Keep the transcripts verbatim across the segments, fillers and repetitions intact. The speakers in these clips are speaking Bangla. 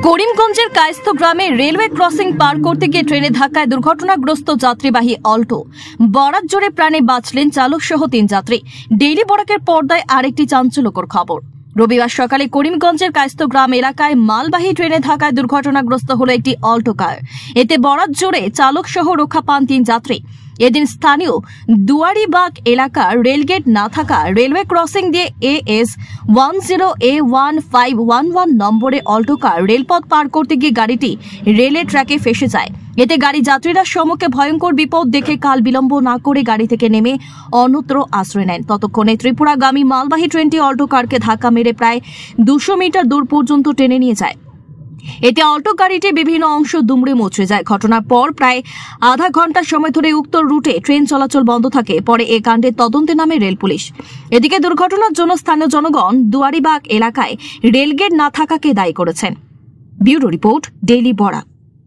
করিমগঞ্জের কায়স্থ গ্রামে রেলওয়ে ক্রসিং পার করতে গিয়ে ট্রেনে ধাক্কায় দুর্ঘটনাগ্রস্ত যাত্রীবাহী অল্টো। বরাক জোরে প্রাণে বাঁচলেন চালক সহ তিন যাত্রী। ডেইলি বরাকের পর্দায় আরেকটি চাঞ্চল্যকর খবর। রবিবার সকালে করিমগঞ্জের কায়স্থ গ্রাম এলাকায় মালবাহী ট্রেনে ধাক্কায় দুর্ঘটনাগ্রস্ত হল একটি অল্টো কার। এতে বরাক জোরে চালক সহ রক্ষা পান তিন যাত্রী। এদিন স্থানীয় দুয়ারিবাগ এলাকার রেলগেট না থাকা রেলওয়ে ক্রসিং দিয়ে A S one zero A one five one one নম্বরে অল্টো কার রেলপথ পার করতে গিয়ে গাড়িটি রেলের ট্র্যাকে ফেসে যায়। এতে গাড়ি যাত্রীরা সম্মুখে ভয়ঙ্কর বিপদ দেখে কাল বিলম্ব না করে গাড়ি থেকে নেমে অন্যত্র আশ্রয় নেন। ততক্ষণে ত্রিপুরাগামী মালবাহী ট্রেনটি অল্টো কারকে ধাক্কা মেরে প্রায় দুশো মিটার দূর পর্যন্ত টেনে নিয়ে যায়। এতে অল্টো গাড়িটি বিভিন্ন অংশ দুমড়ে মুচড়ে যায়। ঘটনার পর প্রায় আধা ঘন্টা সময় ধরে উক্ত রুটে ট্রেন চলাচল বন্ধ থাকে। পরে এ কাণ্ডে তদন্তে নামে রেল পুলিশ। এদিকে দুর্ঘটনার জন্য স্থানীয় জনগণ দুয়ারিবাগ এলাকায় রেলগেট না থাকাকে দায়ী করেছেন। Bureau report, daily Barak.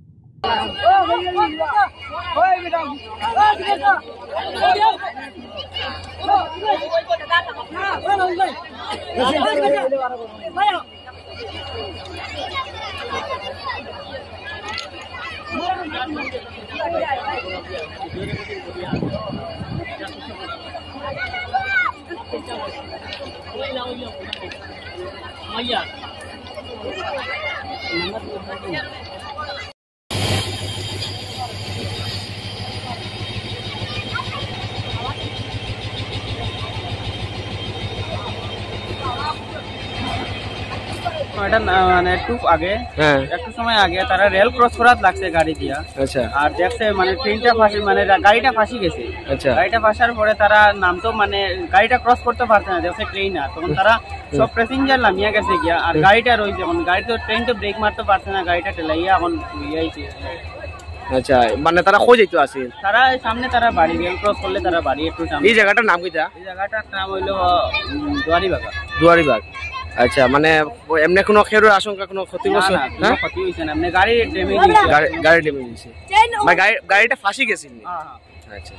এটা মানে একটু আগে একটু সময় আগে তারা রেল ক্রস করার লাগছে গাড়ি দিয়া। আচ্ছা। আর দেখছে মানে ট্রেনটা ফাঁসি মানে গাড়িটা ফাঁসি গেছে। আচ্ছা। গাড়িটা ফাঁসার পরে তারা নামতো মানে গাড়িটা ক্রস করতে পারছে না, দেখছে ট্রেন আর তখন তারা সব প্যাসেঞ্জার নামিয়ে গেছে গিয়া। আর গাড়িটা রয়েছে এখন গাড়ি তো ট্রেন তো ব্রেক মারতে পারছে না, গাড়িটা ঠেলাইয়া এখন ইয়েছে। আচ্ছা, মানে তারা কই যাইতো আছে? তারা সামনে তারা বাড়ি রেল ক্রস করলে তারা বাড়ি একটু সামনে। এই জায়গাটার নাম কিটা? এই জায়গাটার নাম হইলো দুয়ারিবাগ। দুয়ারিবাগ। আচ্ছা, মানে এমনি কোনো খেরোর আশঙ্কা, কোনো ক্ষতিগ্রস্ত? না, ক্ষতি হইছে না, এমনি গাড়ি ড্যামেজ হইছে। গাড়ি ড্যামেজ হইছে মানে গাড়ি গাড়িটা ফাঁসি গেছে। হ্যাঁ হ্যাঁ। আচ্ছা।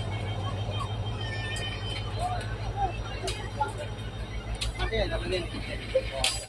Okay,